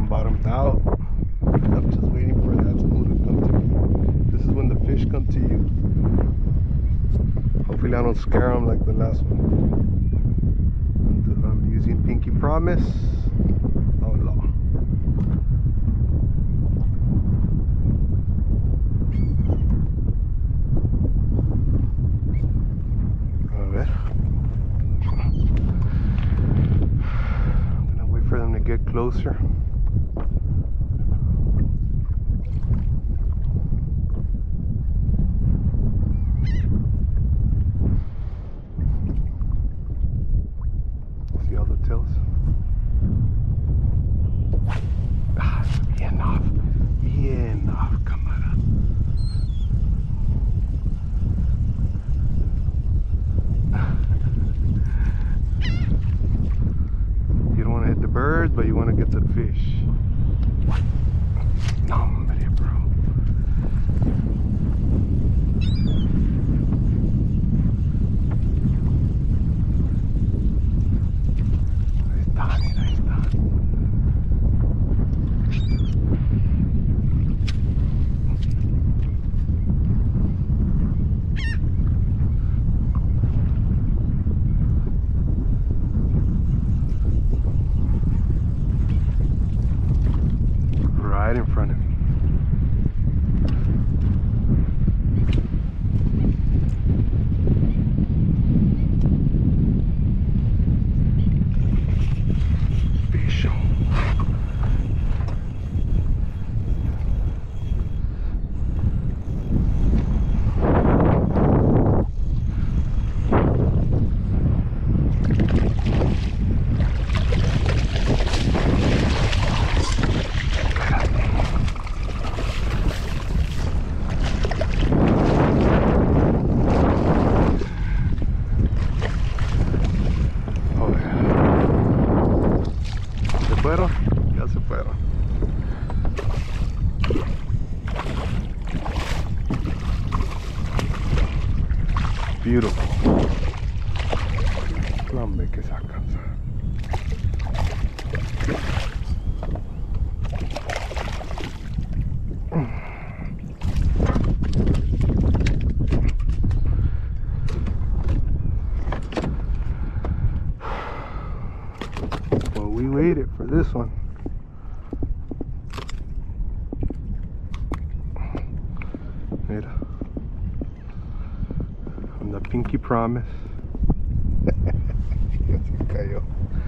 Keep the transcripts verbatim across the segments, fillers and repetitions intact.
bottomed out. I'm just waiting for that spoon to come to me. This is when the fish come to you. Hopefully I don't scare them like the last one. I'm using Pinky Promise. Oh no. A ver. I'm gonna wait for them to get closer. See all the tails? Ah, bien off. Bien off, cámara. You don't want to hit the bird, but you want to get to the fish. No, hombre, bro. Ahí está, mira, ahí está. Right in front of me. Fish. Fueron, ya se fueron. Beautiful. Hombre, que sacas. Well, we waited for this one. Mira. On the Pinky Promise. Ya se cayó.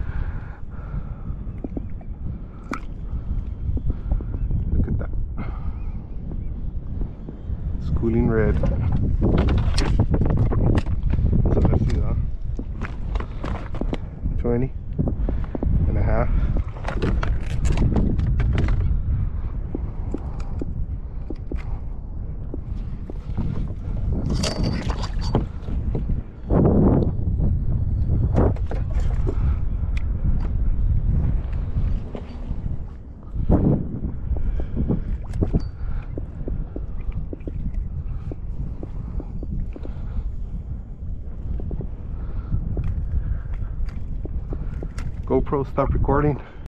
Look at that. Schooling red. So let's see that. twenty and a half. GoPro, stop recording.